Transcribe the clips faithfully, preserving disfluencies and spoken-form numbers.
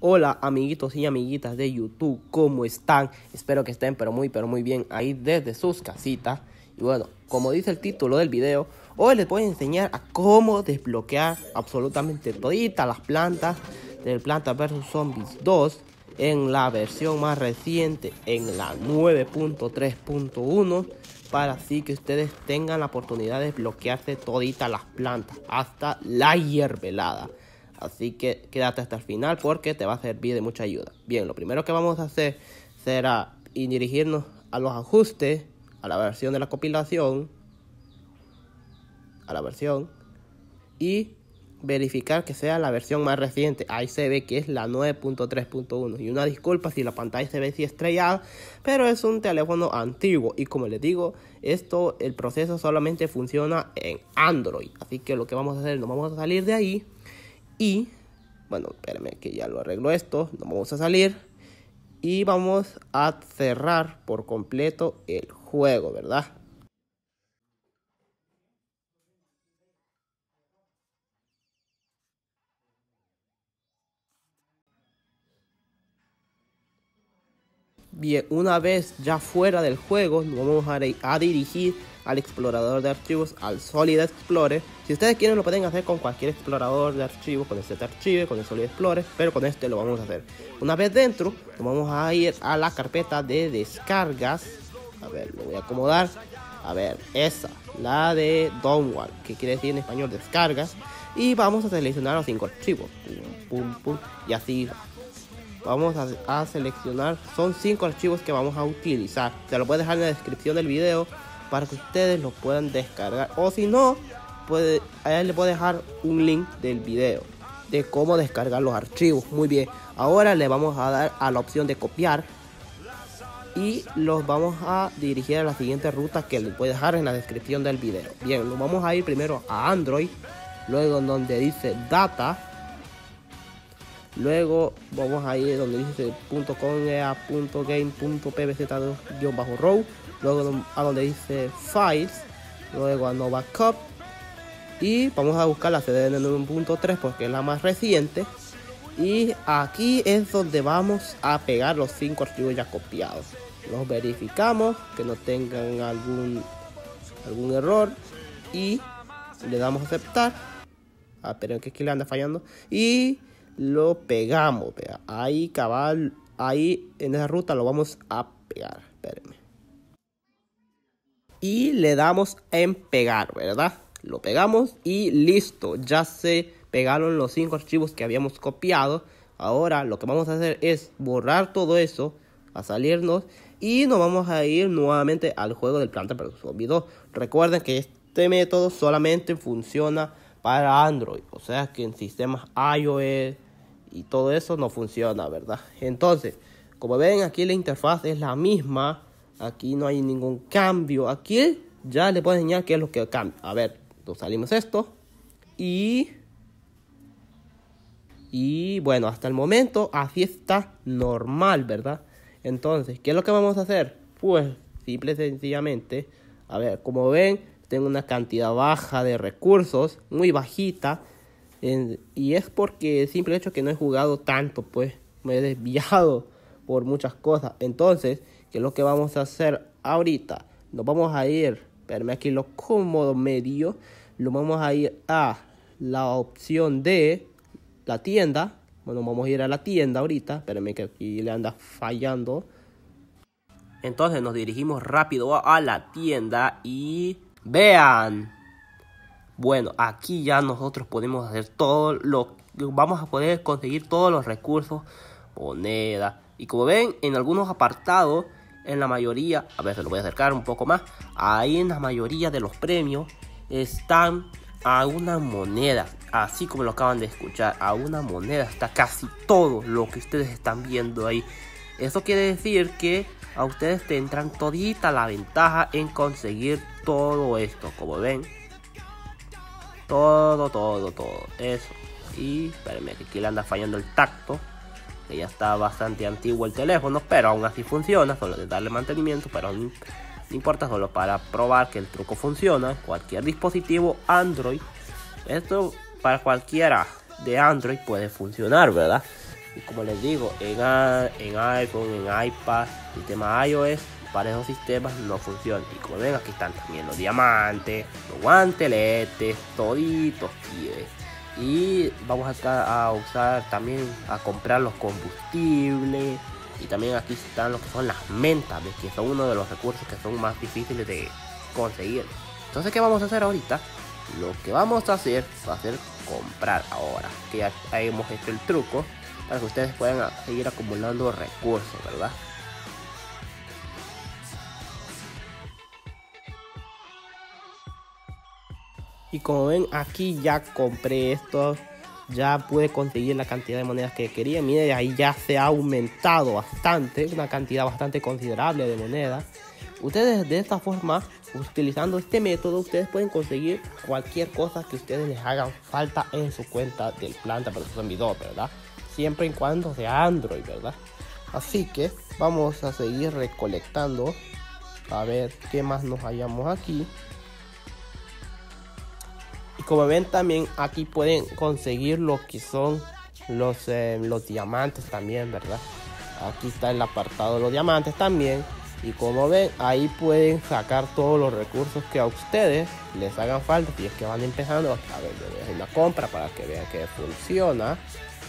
Hola amiguitos y amiguitas de YouTube, ¿cómo están? Espero que estén pero muy pero muy bien ahí desde sus casitas. Y bueno, como dice el título del video, hoy les voy a enseñar a cómo desbloquear absolutamente toditas las plantas del Plantas versus. Zombies dos en la versión más reciente, en la nueve punto tres punto uno, para así que ustedes tengan la oportunidad de desbloquearse toditas las plantas hasta la hiervelada. Así que quédate hasta el final porque te va a servir de mucha ayuda. Bien, lo primero que vamos a hacer será dirigirnos a los ajustes, a la versión de la compilación, a la versión y verificar que sea la versión más reciente. Ahí se ve que es la nueve punto tres punto uno. Y una disculpa si la pantalla se ve así estrellada, pero es un teléfono antiguo. Y como les digo, esto, el proceso solamente funciona en Android. Así que lo que vamos a hacer, nos vamos a salir de ahí. Y, bueno, espérenme que ya lo arreglo esto. Nos vamos a salir y vamos a cerrar por completo el juego, ¿verdad? Bien, una vez ya fuera del juego, nos vamos a, a dirigir al explorador de archivos, al Solid Explorer. Si ustedes quieren lo pueden hacer con cualquier explorador de archivos, con este archivo, con el Solid Explorer, pero con este lo vamos a hacer. Una vez dentro, nos vamos a ir a la carpeta de descargas. A ver, lo voy a acomodar. A ver, esa, la de Download, que quiere decir en español descargas. Y vamos a seleccionar los cinco archivos. Pum, pum, pum, y así vamos a, a seleccionar, son cinco archivos que vamos a utilizar. Se lo voy a dejar en la descripción del video para que ustedes lo puedan descargar, o si no, puede, ahí les voy a dejar un link del video de cómo descargar los archivos. Muy bien, ahora le vamos a dar a la opción de copiar y los vamos a dirigir a la siguiente ruta que les voy a dejar en la descripción del video. Bien, nos vamos a ir primero a Android, luego en donde dice data. Luego vamos a ir donde dice .com.ea.game.pbz-row. Luego a donde dice Files. Luego a No Backup. Y vamos a buscar la C D N nueve punto tres porque es la más reciente. Y aquí es donde vamos a pegar los cinco archivos ya copiados. Los verificamos que no tengan algún, algún error. Y le damos a aceptar. Ah, pero que aquí le anda fallando. Y lo pegamos, vea. Ahí cabal, ahí en esa ruta lo vamos a pegar. Espérenme. Y le damos en pegar, ¿verdad? Lo pegamos y listo. Ya se pegaron los cinco archivos que habíamos copiado. Ahora lo que vamos a hacer es borrar todo eso, a salirnos y nos vamos a ir nuevamente al juego del Plantas versus. Zombies dos. Recuerden que este método solamente funciona para Android, o sea que en sistemas iOS y todo eso no funciona, ¿verdad? Entonces, como ven, aquí la interfaz es la misma. Aquí no hay ningún cambio. Aquí ya les puedo enseñar qué es lo que cambia. A ver, nos salimos esto. Y... Y bueno, hasta el momento así está normal, ¿verdad? Entonces, ¿qué es lo que vamos a hacer? Pues, simple y sencillamente, a ver, como ven, tengo una cantidad baja de recursos, muy bajita. En, y es porque el simple hecho que no he jugado tanto, pues me he desviado por muchas cosas. Entonces, ¿qué es lo que vamos a hacer ahorita? Nos vamos a ir, espérame aquí lo cómodo medio, lo vamos a ir a la opción de la tienda. Bueno, vamos a ir a la tienda ahorita, espérame que aquí le anda fallando. Entonces nos dirigimos rápido a la tienda y vean. Bueno, aquí ya nosotros podemos hacer todo lo... Vamos a poder conseguir todos los recursos, moneda. Y como ven, en algunos apartados, en la mayoría... A ver, se lo voy a acercar un poco más. Ahí en la mayoría de los premios están a una moneda. Así como lo acaban de escuchar, a una moneda está casi todo lo que ustedes están viendo ahí. Eso quiere decir que a ustedes tendrán todita la ventaja en conseguir todo esto, como ven. Todo, todo, todo. Eso. Y espérenme, que aquí le anda fallando el tacto. Que ya está bastante antiguo el teléfono. Pero aún así funciona. Solo de darle mantenimiento. Pero no, no importa. Solo para probar que el truco funciona. Cualquier dispositivo Android. Esto para cualquiera de Android puede funcionar, ¿verdad? Y como les digo, en, a, en iPhone, en iPad, sistema iOS, para esos sistemas no funciona. Y como ven, aquí están también los diamantes, los guanteletes, toditos pibes. Y vamos a, a usar también a comprar los combustibles. Y también aquí están lo que son las mentas, ¿ves? Que son uno de los recursos que son más difíciles de conseguir. Entonces, ¿qué vamos a hacer ahorita? Lo que vamos a hacer va a ser comprar ahora, que ya hemos hecho el truco, para que ustedes puedan seguir acumulando recursos, ¿verdad? Y como ven, aquí ya compré estos, ya pude conseguir la cantidad de monedas que quería. Miren, ahí ya se ha aumentado bastante, una cantidad bastante considerable de monedas. Ustedes de esta forma, utilizando este método, ustedes pueden conseguir cualquier cosa que ustedes les hagan falta en su cuenta del Planta versus. Zombie dos, ¿verdad? Siempre y cuando sea Android, ¿verdad? Así que vamos a seguir recolectando. A ver qué más nos hallamos aquí. Y como ven, también aquí pueden conseguir lo que son los, eh, los diamantes también, ¿verdad? Aquí está el apartado de los diamantes también. Y como ven, ahí pueden sacar todos los recursos que a ustedes les hagan falta. Si es que van empezando, a ver, yo voy a hacer una compra para que vean que funciona.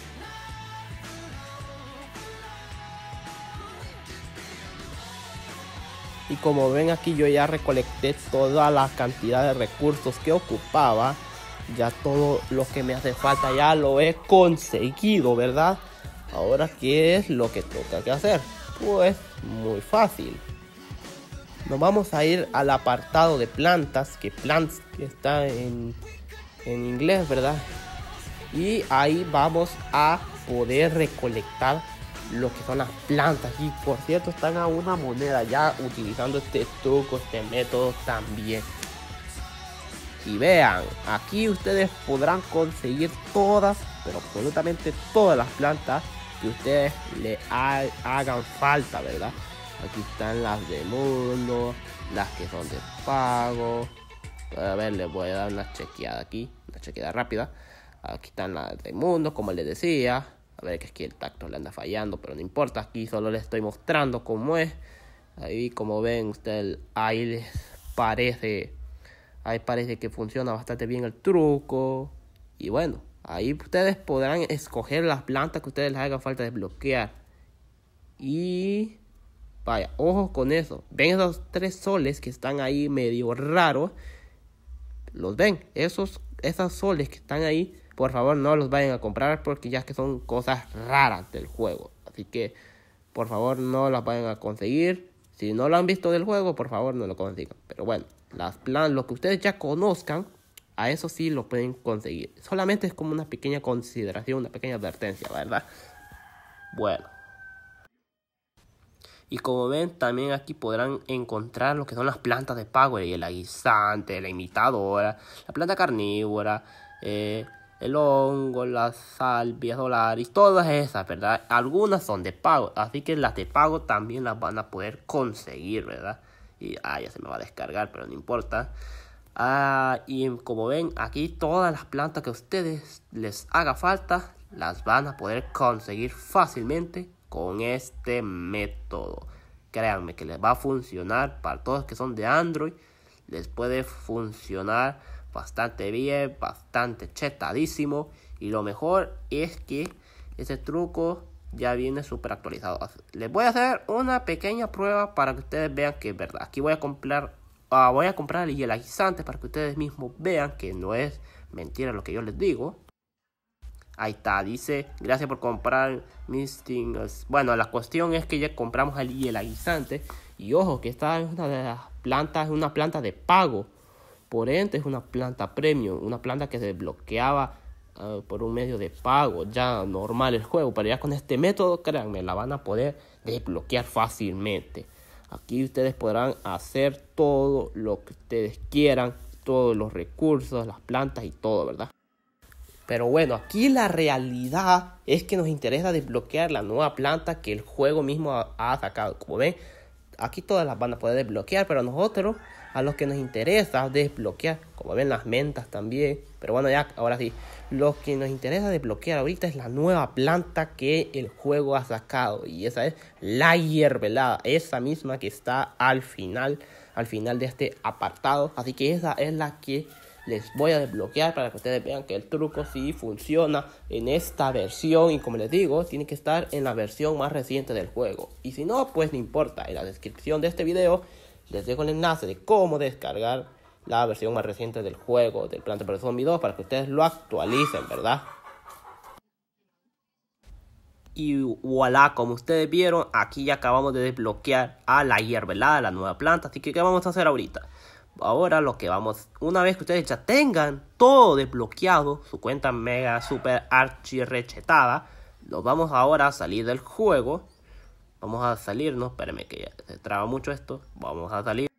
Y como ven aquí, yo ya recolecté toda la cantidad de recursos que ocupaba. Ya todo lo que me hace falta ya lo he conseguido, ¿verdad? Ahora, ¿qué es lo que toca que hacer? Pues muy fácil. Nos vamos a ir al apartado de plantas, que plants que está en, en inglés, ¿verdad? Y ahí vamos a poder recolectar lo que son las plantas. Y por cierto, están a una moneda ya utilizando este truco, este método también. Y vean, aquí ustedes podrán conseguir todas, pero absolutamente todas las plantas que ustedes le ha, hagan falta, ¿verdad? Aquí están las de mundo, las que son de pago. A ver, les voy a dar una chequeada aquí, una chequeada rápida. Aquí están las de mundo, como les decía. A ver, que es que el tacto le anda fallando, pero no importa. Aquí solo les estoy mostrando cómo es. Ahí, como ven ustedes, ahí les parece, ahí parece que funciona bastante bien el truco. Y bueno, ahí ustedes podrán escoger las plantas que ustedes les haga falta desbloquear. Y vaya, ojo con eso. ¿Ven esos tres soles que están ahí medio raros? ¿Los ven? Esos, esos soles que están ahí, por favor no los vayan a comprar, porque ya que son cosas raras del juego. Así que, por favor, no las vayan a conseguir. Si no lo han visto del juego, por favor no lo consigan. Pero bueno, las plan, lo que ustedes ya conozcan, a eso sí lo pueden conseguir. Solamente es como una pequeña consideración, una pequeña advertencia, ¿verdad? Bueno. Y como ven, también aquí podrán encontrar lo que son las plantas de pago. El aguisante, la imitadora, la planta carnívora, eh, el hongo, las salvias solares, todas esas, ¿verdad? Algunas son de pago, así que las de pago también las van a poder conseguir, ¿verdad? Y ah, ya se me va a descargar, pero no importa. Ah, y como ven, aquí todas las plantas que a ustedes les haga falta, las van a poder conseguir fácilmente con este método. Créanme que les va a funcionar para todos que son de Android. Les puede funcionar bastante bien, bastante chetadísimo. Y lo mejor es que ese truco ya viene súper actualizado. Les voy a hacer una pequeña prueba para que ustedes vean que es verdad. Aquí voy a comprar, uh, voy a comprar el aguisante para que ustedes mismos vean que no es mentira lo que yo les digo. Ahí está, dice, gracias por comprar mis things. Bueno, la cuestión es que ya compramos el, el aguisante. Y ojo, que esta es una de las plantas, es una planta de pago. Por ende, es una planta premium. Una planta que se desbloqueaba uh, por un medio de pago. Ya normal el juego. Pero ya con este método, créanme, la van a poder desbloquear fácilmente. Aquí ustedes podrán hacer todo lo que ustedes quieran. Todos los recursos, las plantas y todo, ¿verdad? Pero bueno, aquí la realidad es que nos interesa desbloquear la nueva planta que el juego mismo ha, ha sacado. Como ven, aquí todas las van a poder desbloquear, pero a nosotros, a los que nos interesa desbloquear, como ven, las mentas también. Pero bueno, ya, ahora sí, lo que nos interesa desbloquear ahorita es la nueva planta que el juego ha sacado. Y esa es la hiervelada, esa misma que está al final, al final de este apartado. Así que esa es la que les voy a desbloquear para que ustedes vean que el truco sí funciona en esta versión. Y como les digo, tiene que estar en la versión más reciente del juego. Y si no, pues no importa. En la descripción de este video les dejo el enlace de cómo descargar la versión más reciente del juego del Planta vs Zombie dos para que ustedes lo actualicen, ¿verdad? Y voilà, como ustedes vieron, aquí ya acabamos de desbloquear a la hiervelada, la nueva planta. Así que, ¿qué vamos a hacer ahorita? Ahora lo que vamos, una vez que ustedes ya tengan todo desbloqueado, su cuenta mega super archi rechetada, nos vamos ahora a salir del juego. Vamos a salirnos, espérenme que ya se traba mucho esto. Vamos a salir.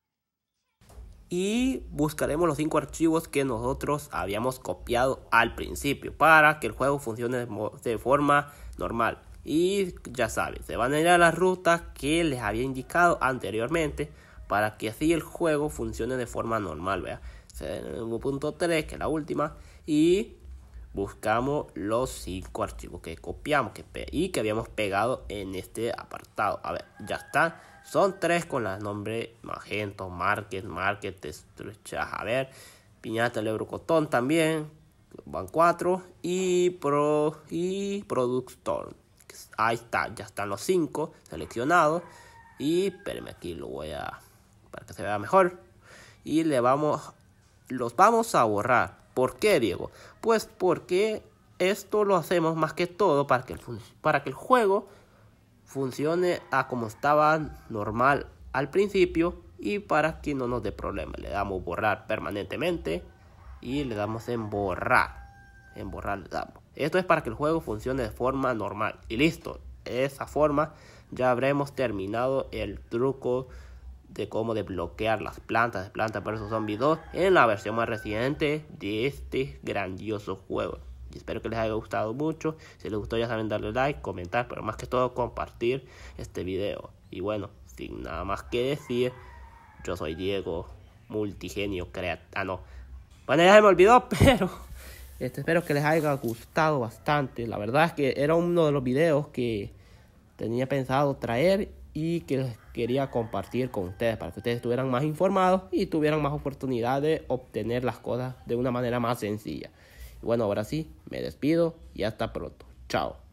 Y buscaremos los cinco archivos que nosotros habíamos copiado al principio para que el juego funcione de forma normal. Y ya saben, se van a ir a las rutas que les había indicado anteriormente para que así el juego funcione de forma normal. Vea, uno punto tres, que es la última, y buscamos los cinco archivos que copiamos que y que habíamos pegado en este apartado. A ver, ya están. Son tres con los nombres Magento, Market, Market, Estruchas, a ver, Piñata, Lebrocotón también, van cuatro, y Pro y Product Store. Ahí está, ya están los cinco seleccionados. Y espérenme, aquí lo voy a, para que se vea mejor. Y le vamos, los vamos a borrar. ¿Por qué, Diego? Pues porque esto lo hacemos más que todo para que el, para que el juego funcione a como estaba normal al principio y para que no nos dé problema. Le damos borrar permanentemente y le damos en borrar. En borrar le damos. Esto es para que el juego funcione de forma normal. Y listo. De esa forma ya habremos terminado el truco de cómo desbloquear las plantas de Planta vs Zombie dos en la versión más reciente de este grandioso juego. Y espero que les haya gustado mucho. Si les gustó, ya saben, darle like, comentar, pero más que todo compartir este video. Y bueno, sin nada más que decir, yo soy Diego, multigenio creativo. Ah, no. Bueno, ya se me olvidó, pero este, espero que les haya gustado bastante. La verdad es que era uno de los videos que tenía pensado traer y que les quería compartir con ustedes para que ustedes estuvieran más informados y tuvieran más oportunidad de obtener las cosas de una manera más sencilla. Y bueno, ahora sí, me despido y hasta pronto. Chao.